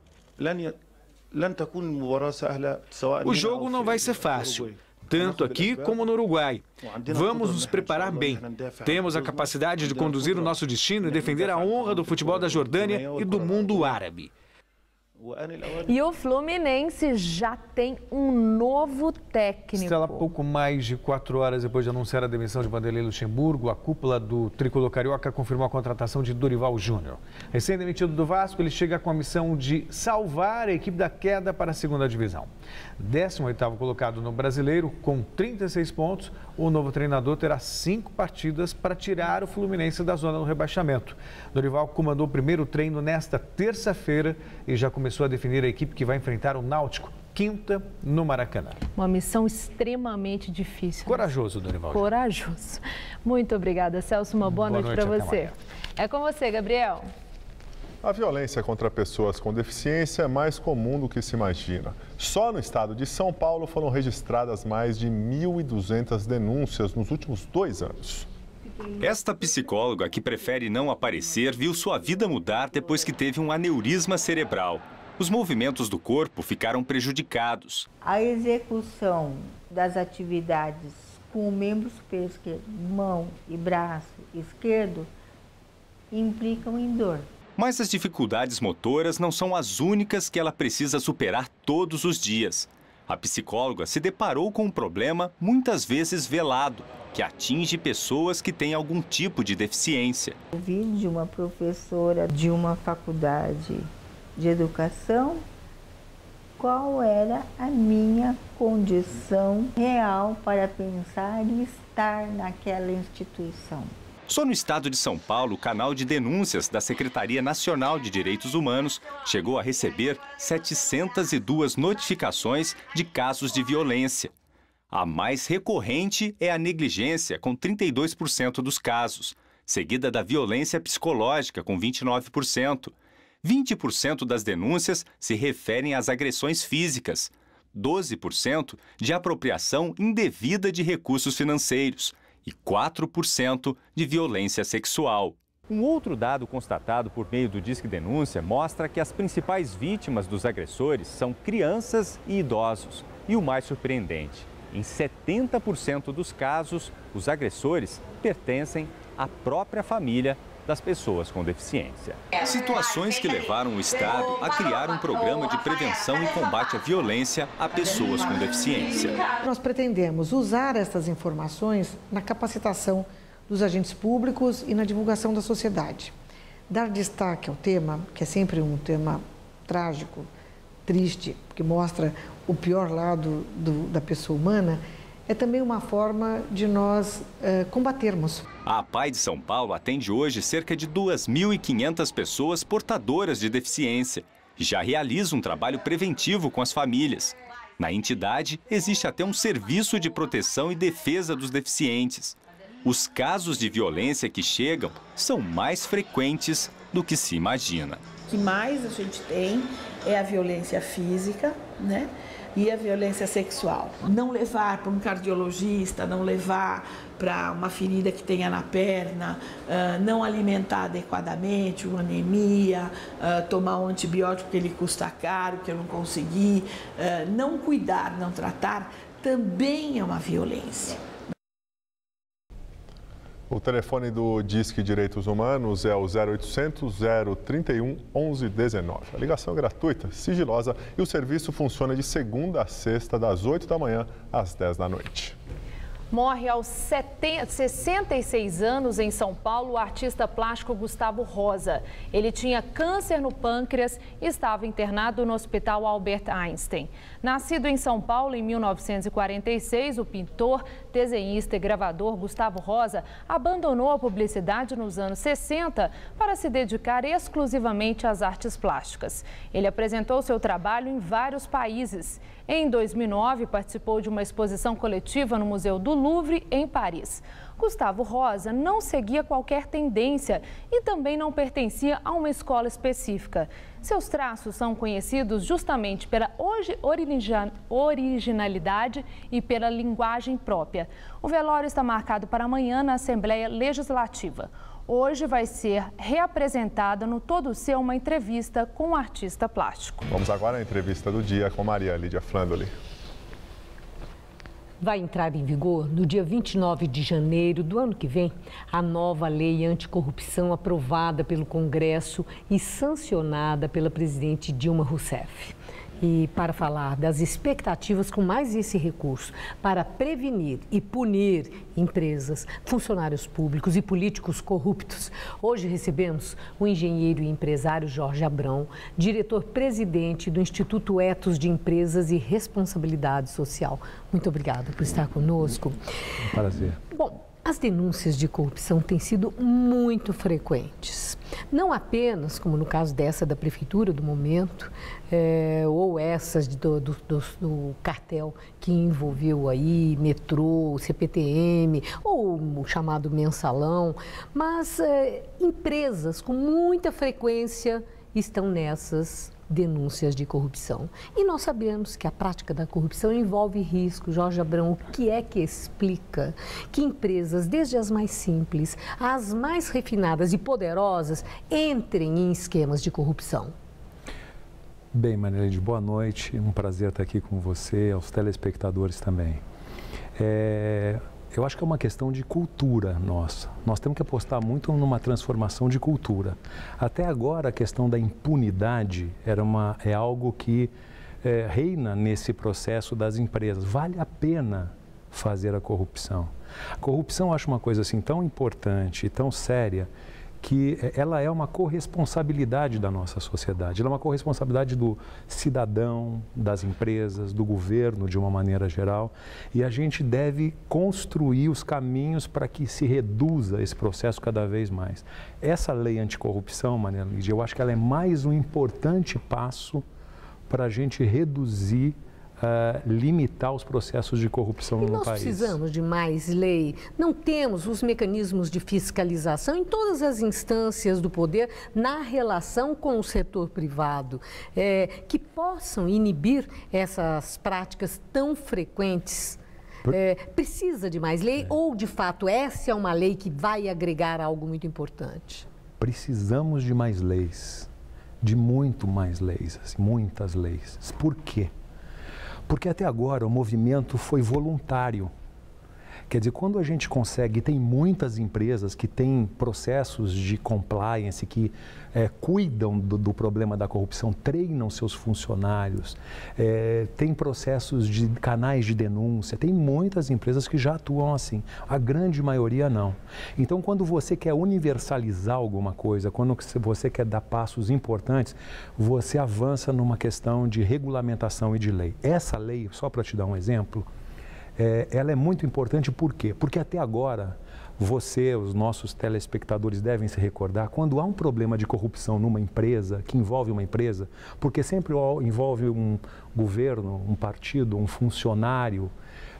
Speaker 5: O jogo não vai ser fácil, tanto aqui como no Uruguai. Vamos nos preparar bem. Temos a capacidade de conduzir o nosso destino e defender a honra do futebol da Jordânia e do mundo árabe.
Speaker 1: E o Fluminense já tem um novo técnico.
Speaker 5: Estela, pouco mais de quatro horas depois de anunciar a demissão de Vanderlei Luxemburgo, a cúpula do tricolor carioca confirmou a contratação de Dorival Júnior. Recém-demitido do Vasco, ele chega com a missão de salvar a equipe da queda para a segunda divisão. décimo oitavo colocado no Brasileiro, com trinta e seis pontos, o novo treinador terá cinco partidas para tirar o Fluminense da zona do rebaixamento. Dorival comandou o primeiro treino nesta terça-feira e já começou a definir a equipe que vai enfrentar o Náutico, quinta, no Maracanã.
Speaker 1: Uma missão extremamente difícil.
Speaker 5: Corajoso, Dorival.
Speaker 1: Corajoso. Muito obrigada, Celso. Uma boa, boa noite, noite para você. É com você, Gabriel.
Speaker 2: A violência contra pessoas com deficiência é mais comum do que se imagina. Só no estado de São Paulo foram registradas mais de mil e duzentas denúncias nos últimos dois anos.
Speaker 4: Esta psicóloga, que prefere não aparecer, viu sua vida mudar depois que teve um aneurisma cerebral. Os movimentos do corpo ficaram prejudicados.
Speaker 6: A execução das atividades com o membro superior esquerdo, mão e braço esquerdo, implicam em dor.
Speaker 4: Mas as dificuldades motoras não são as únicas que ela precisa superar todos os dias. A psicóloga se deparou com um problema muitas vezes velado, que atinge pessoas que têm algum tipo de deficiência.
Speaker 6: Ouvi de uma professora de uma faculdade de educação qual era a minha condição real para pensar e estar naquela instituição.
Speaker 4: Só no estado de São Paulo, o canal de denúncias da Secretaria Nacional de Direitos Humanos chegou a receber setecentas e duas notificações de casos de violência. A mais recorrente é a negligência, com trinta e dois por cento dos casos, seguida da violência psicológica, com vinte e nove por cento. vinte por cento das denúncias se referem às agressões físicas, doze por cento de apropriação indevida de recursos financeiros e quatro por cento de violência sexual.
Speaker 7: Um outro dado constatado por meio do Disque Denúncia mostra que as principais vítimas dos agressores são crianças e idosos. E o mais surpreendente, em setenta por cento dos casos, os agressores pertencem à própria família das pessoas com deficiência.
Speaker 4: Situações que levaram o Estado a criar um programa de prevenção e combate à violência a pessoas com deficiência.
Speaker 24: Nós pretendemos usar essas informações na capacitação dos agentes públicos e na divulgação da sociedade. Dar destaque ao tema, que é sempre um tema trágico, triste, que mostra o pior lado do, da pessoa humana, é também uma forma de nós eh, combatermos.
Speaker 4: A APAI de São Paulo atende hoje cerca de duas mil e quinhentas pessoas portadoras de deficiência e já realiza um trabalho preventivo com as famílias. Na entidade, existe até um serviço de proteção e defesa dos deficientes. Os casos de violência que chegam são mais frequentes do que se imagina.
Speaker 25: O que mais a gente tem é a violência física, né? E a violência sexual. Não levar para um cardiologista, não levar para uma ferida que tenha na perna, uh, não alimentar adequadamente, uma anemia, uh, tomar um antibiótico que ele custa caro, que eu não consegui, uh, não cuidar, não tratar, também é uma violência.
Speaker 2: O telefone do Disque Direitos Humanos é o zero oitocentos, zero trinta e um, onze dezenove. A ligação é gratuita, sigilosa e o serviço funciona de segunda a sexta, das oito da manhã às dez da noite.
Speaker 1: Morre aos sessenta e seis anos em São Paulo o artista plástico Gustavo Rosa. Ele tinha câncer no pâncreas e estava internado no Hospital Albert Einstein. Nascido em São Paulo em mil novecentos e quarenta e seis, o pintor, desenhista e gravador Gustavo Rosa abandonou a publicidade nos anos sessenta para se dedicar exclusivamente às artes plásticas. Ele apresentou seu trabalho em vários países. Em dois mil e nove, participou de uma exposição coletiva no Museu do Louvre, em Paris. Gustavo Rosa não seguia qualquer tendência e também não pertencia a uma escola específica. Seus traços são conhecidos justamente pela originalidade e pela linguagem própria. O velório está marcado para amanhã na Assembleia Legislativa. Hoje vai ser reapresentada no Todo Seu uma entrevista com o artista plástico.
Speaker 2: Vamos agora à entrevista do dia com Maria Lídia Flandoli.
Speaker 8: Vai entrar em vigor no dia vinte e nove de janeiro do ano que vem a nova lei anticorrupção aprovada pelo Congresso e sancionada pela presidente Dilma Rousseff. E para falar das expectativas com mais esse recurso para prevenir e punir empresas, funcionários públicos e políticos corruptos, hoje recebemos o engenheiro e empresário Jorge Abrão, diretor-presidente do Instituto Etos de Empresas e Responsabilidade Social. Muito obrigada por estar conosco.
Speaker 5: Um prazer.
Speaker 8: Bom, as denúncias de corrupção têm sido muito frequentes. Não apenas, como no caso dessa da prefeitura do momento, é, ou essas do, do, do, do cartel que envolveu aí metrô, C P T M, ou o chamado mensalão, mas é, empresas com muita frequência estão nessas denúncias de corrupção. E nós sabemos que a prática da corrupção envolve risco. Jorge Abrão, o que é que explica que empresas, desde as mais simples às mais refinadas e poderosas, entrem em esquemas de corrupção?
Speaker 5: Bem, Marilene, boa noite. Um prazer estar aqui com você, aos telespectadores também. É... Eu acho que é uma questão de cultura nossa. Nós temos que apostar muito numa transformação de cultura. Até agora, a questão da impunidade era uma, é algo que é, reina nesse processo das empresas. Vale a pena fazer a corrupção. A corrupção eu acho uma coisa assim tão importante e tão séria que ela é uma corresponsabilidade da nossa sociedade. Ela é uma corresponsabilidade do cidadão, das empresas, do governo de uma maneira geral. E a gente deve construir os caminhos para que se reduza esse processo cada vez mais. Essa lei anticorrupção, Maria Lídia, eu acho que ela é mais um importante passo para a gente reduzir Uh, limitar os processos de corrupção
Speaker 8: e
Speaker 5: no
Speaker 8: nós
Speaker 5: país.
Speaker 8: Nós precisamos de mais lei. Não temos os mecanismos de fiscalização em todas as instâncias do poder na relação com o setor privado, é, que possam inibir essas práticas tão frequentes. É, precisa de mais lei é. ou, de fato, essa é uma lei que vai agregar algo muito importante?
Speaker 5: Precisamos de mais leis, de muito mais leis, assim, muitas leis. Por quê? Porque até agora o movimento foi voluntário. Quer dizer, quando a gente consegue, tem muitas empresas que têm processos de compliance, que é, cuidam do, do problema da corrupção, treinam seus funcionários, é, tem processos de canais de denúncia, tem muitas empresas que já atuam assim, a grande maioria não. Então, quando você quer universalizar alguma coisa, quando você quer dar passos importantes, você avança numa questão de regulamentação e de lei. Essa lei, só para te dar um exemplo, É, ela é muito importante, por quê? Porque até agora, você, os nossos telespectadores devem se recordar, quando há um problema de corrupção numa empresa, que envolve uma empresa, porque sempre envolve um governo, um partido, um funcionário,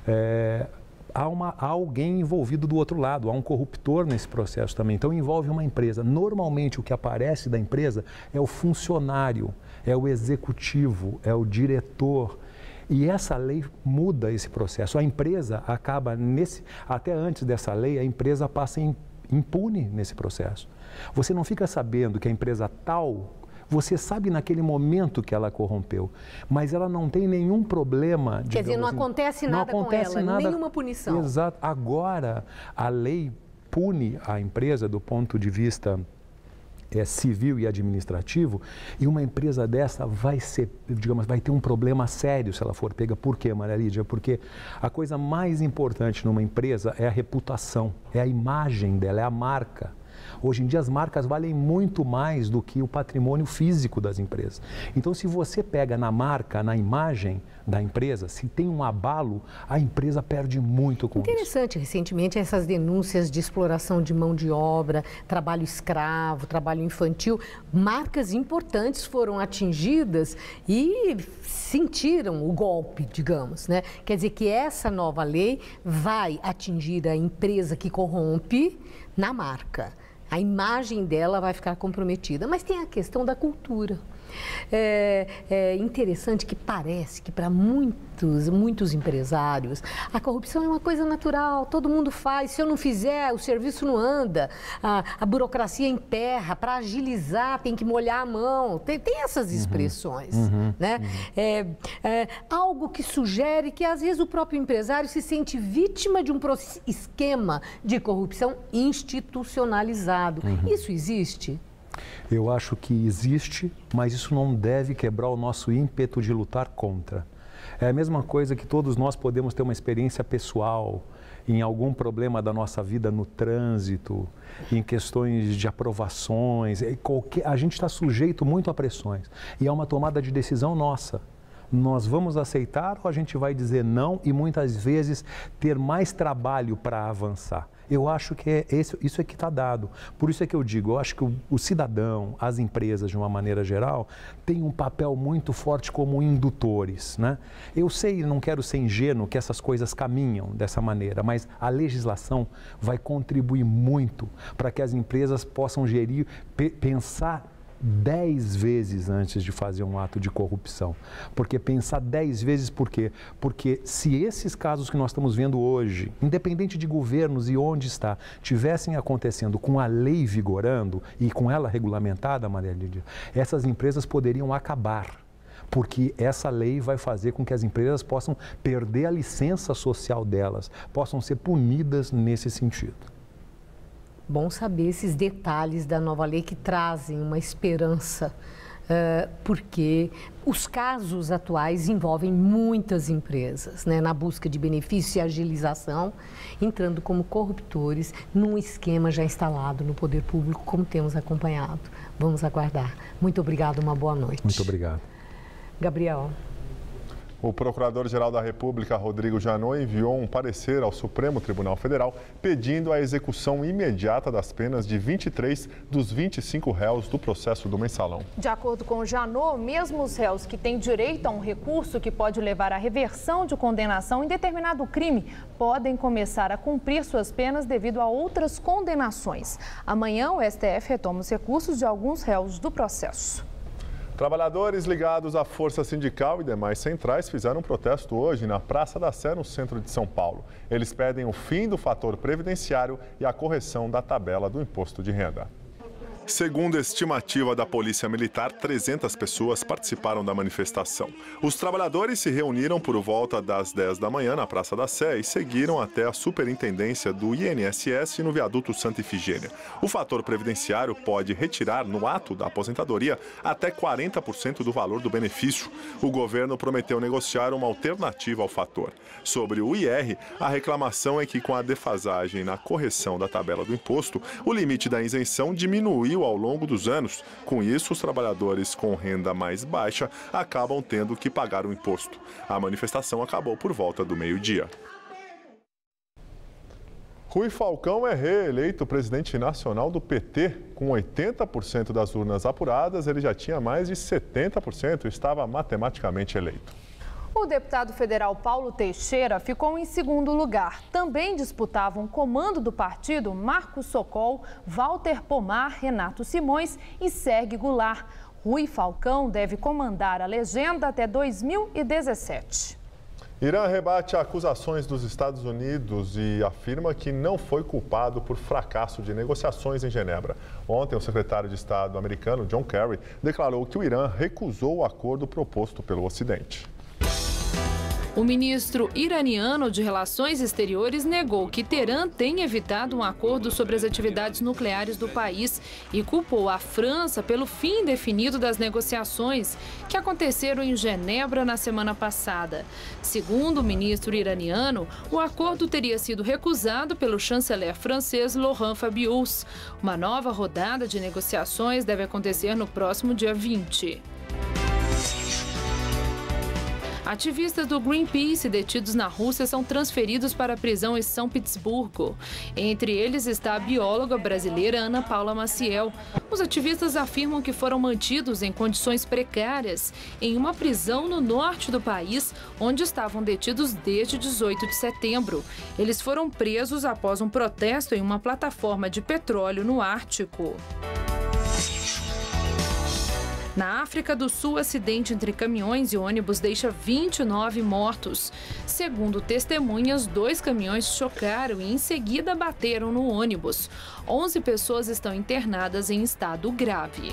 Speaker 5: é, há, uma, há alguém envolvido do outro lado, há um corruptor nesse processo também, então envolve uma empresa. Normalmente o que aparece da empresa é o funcionário, é o executivo, é o diretor. E essa lei muda esse processo. A empresa acaba, nesse, até antes dessa lei, a empresa passa impune nesse processo. Você não fica sabendo que a empresa tal, você sabe naquele momento que ela corrompeu, mas ela não tem nenhum problema.
Speaker 8: Quer dizer, não assim, acontece nada não acontece com ela, nada, nenhuma punição.
Speaker 5: Exato. Agora, a lei pune a empresa do ponto de vista É, civil e administrativo, e uma empresa dessa vai ser, digamos, vai ter um problema sério se ela for pega. Por quê, Maria Lídia? Porque a coisa mais importante numa empresa é a reputação, é a imagem dela, é a marca. Hoje em dia as marcas valem muito mais do que o patrimônio físico das empresas. Então, se você pega na marca, na imagem da empresa, se tem um abalo, a empresa perde muito com isso.
Speaker 8: Interessante, recentemente, essas denúncias de exploração de mão de obra, trabalho escravo, trabalho infantil, marcas importantes foram atingidas e sentiram o golpe, digamos, né? Quer dizer que essa nova lei vai atingir a empresa que corrompe na marca. A imagem dela vai ficar comprometida. Mas tem a questão da cultura. É, é interessante que parece que para muitos, muitos empresários a corrupção é uma coisa natural, todo mundo faz, se eu não fizer o serviço não anda, a, a burocracia emperra, para agilizar tem que molhar a mão, tem, tem essas expressões, uhum, uhum, né? Uhum. É, é, algo que sugere que às vezes o próprio empresário se sente vítima de um esquema de corrupção institucionalizado. Uhum. Isso existe?
Speaker 9: Eu acho que existe, mas isso não deve quebrar o nosso ímpeto de lutar contra. É a mesma coisa que todos nós podemos ter uma experiência pessoal em algum problema da nossa vida no trânsito, em questões de aprovações, qualquer, a gente está sujeito muito a pressões e é uma tomada de decisão nossa. Nós vamos aceitar ou a gente vai dizer não e muitas vezes ter mais trabalho para avançar? Eu acho que é esse, isso é que está dado. Por isso é que eu digo, eu acho que o, o cidadão, as empresas de uma maneira geral, têm um papel muito forte como indutores, né? Eu sei, não quero ser ingênuo, que essas coisas caminham dessa maneira, mas a legislação vai contribuir muito para que as empresas possam gerir, pe- pensar dez vezes antes de fazer um ato de corrupção. Porque pensar dez vezes por quê? Porque se esses casos que nós estamos vendo hoje, independente de governos e onde está, tivessem acontecendo com a lei vigorando e com ela regulamentada, Maria Lídia, essas empresas poderiam acabar. Porque essa lei vai fazer com que as empresas possam perder a licença social delas, possam ser punidas nesse sentido.
Speaker 8: Bom saber esses detalhes da nova lei que trazem uma esperança, uh, porque os casos atuais envolvem muitas empresas, né, na busca de benefício e agilização, entrando como corruptores num esquema já instalado no poder público, como temos acompanhado. Vamos aguardar. Muito obrigada, uma boa noite.
Speaker 9: Muito obrigado.
Speaker 8: Gabriel.
Speaker 2: O Procurador-Geral da República, Rodrigo Janot, enviou um parecer ao Supremo Tribunal Federal pedindo a execução imediata das penas de vinte e três dos vinte e cinco réus do processo do Mensalão.
Speaker 1: De acordo com Janot, mesmo os réus que têm direito a um recurso que pode levar à reversão de condenação em determinado crime podem começar a cumprir suas penas devido a outras condenações. Amanhã, o S T F retoma os recursos de alguns réus do processo.
Speaker 2: Trabalhadores ligados à Força Sindical e demais centrais fizeram um protesto hoje na Praça da Sé, no centro de São Paulo. Eles pedem o fim do fator previdenciário e a correção da tabela do imposto de renda. Segundo a estimativa da Polícia Militar, trezentas pessoas participaram da manifestação. Os trabalhadores se reuniram por volta das dez da manhã na Praça da Sé e seguiram até a superintendência do I N S S no viaduto Santa Ifigênia. O fator previdenciário pode retirar no ato da aposentadoria até quarenta por cento do valor do benefício. O governo prometeu negociar uma alternativa ao fator. Sobre o I R, a reclamação é que com a defasagem na correção da tabela do imposto, o limite da isenção diminuiu ao longo dos anos. Com isso, os trabalhadores com renda mais baixa acabam tendo que pagar o imposto. A manifestação acabou por volta do meio-dia. Rui Falcão é reeleito presidente nacional do P T. Com oitenta por cento das urnas apuradas, ele já tinha mais de setenta por cento e estava matematicamente eleito.
Speaker 1: O deputado federal Paulo Teixeira ficou em segundo lugar. Também disputavam o comando do partido Marcos Socol, Walter Pomar, Renato Simões e Sergue Goulart. Rui Falcão deve comandar a legenda até dois mil e dezessete.
Speaker 2: Irã rebate acusações dos Estados Unidos e afirma que não foi culpado por fracasso de negociações em Genebra. Ontem, o secretário de Estado americano, John Kerry, declarou que o Irã recusou o acordo proposto pelo Ocidente.
Speaker 10: O ministro iraniano de Relações Exteriores negou que Teherã tem evitado um acordo sobre as atividades nucleares do país e culpou a França pelo fim indefinido das negociações que aconteceram em Genebra na semana passada. Segundo o ministro iraniano, o acordo teria sido recusado pelo chanceler francês Laurent Fabius. Uma nova rodada de negociações deve acontecer no próximo dia vinte. Ativistas do Greenpeace detidos na Rússia são transferidos para a prisão em São Petersburgo. Entre eles está a bióloga brasileira Ana Paula Maciel. Os ativistas afirmam que foram mantidos em condições precárias em uma prisão no norte do país, onde estavam detidos desde dezoito de setembro. Eles foram presos após um protesto em uma plataforma de petróleo no Ártico. Na África do Sul, acidente entre caminhões e ônibus deixa vinte e nove mortos. Segundo testemunhas, dois caminhões chocaram e em seguida bateram no ônibus. onze pessoas estão internadas em estado grave.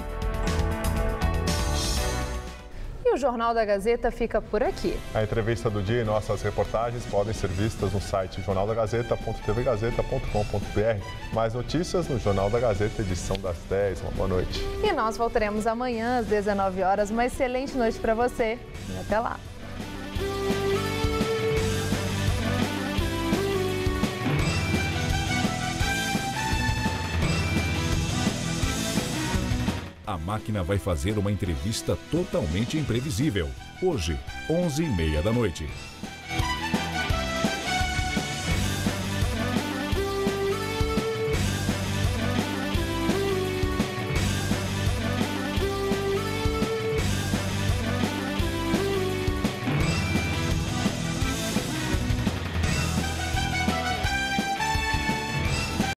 Speaker 1: E o Jornal da Gazeta fica por aqui.
Speaker 2: A entrevista do dia e nossas reportagens podem ser vistas no site jornal da gazeta ponto t v gazeta ponto com ponto b r. Mais notícias no Jornal da Gazeta, edição das dez. Uma boa noite.
Speaker 1: E nós voltaremos amanhã às dezenove horas. Uma excelente noite para você e até lá.
Speaker 11: A máquina vai fazer uma entrevista totalmente imprevisível. Hoje, onze e meia da noite.